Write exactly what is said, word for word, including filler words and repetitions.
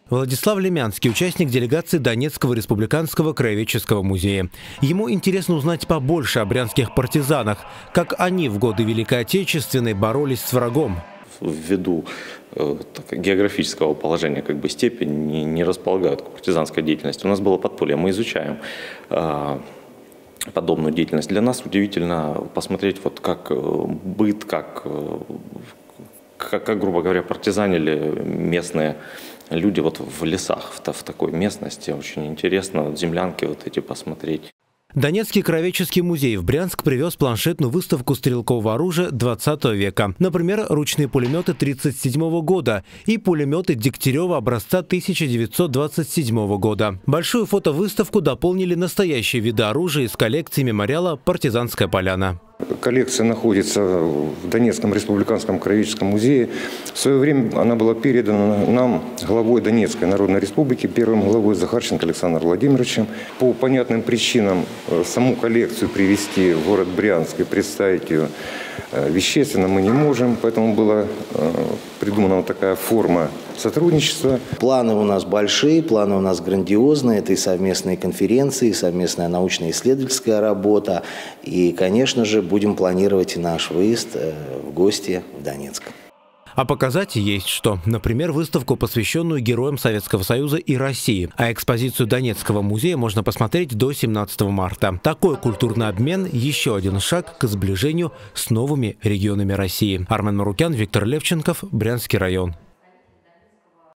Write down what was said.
Владислав Лемянский – участник делегации Донецкого республиканского краеведческого музея. Ему интересно узнать побольше о брянских партизанах, как они в годы Великой Отечественной боролись с врагом. Ввиду э, так, географического положения как бы степень не, не располагают к партизанской деятельности. У нас было подполье, мы изучаем э, подобную деятельность. Для нас удивительно посмотреть, вот, как э, быт, как, э, как, как, грубо говоря, партизанили местные люди вот в лесах, в, в такой местности. Очень интересно вот, землянки вот эти посмотреть. Донецкий краеведческий музей в Брянск привез планшетную выставку стрелкового оружия двадцатого века. Например, ручные пулеметы тридцать седьмого года и пулеметы Дегтярева образца тысяча девятьсот двадцать седьмого года. Большую фотовыставку дополнили настоящие виды оружия из коллекции мемориала «Партизанская поляна». Коллекция находится в Донецком республиканском краеведческом музее. В свое время она была передана нам главой Донецкой Народной Республики, первым главой Захарченко Александром Владимировичем. По понятным причинам саму коллекцию привезти в город Брянск и представить ее вещественно мы не можем, поэтому была придумана вот такая форма сотрудничества. Планы у нас большие, планы у нас грандиозные. Это и совместные конференции, и совместная научно-исследовательская работа. И, конечно же, будем планировать и наш выезд в гости в Донецк. А показать есть что. Например, выставку, посвященную героям Советского Союза и России. А экспозицию Донецкого музея можно посмотреть до семнадцатого марта. Такой культурный обмен – еще один шаг к сближению с новыми регионами России. Армен Марукян, Виктор Левченков, Брянский район.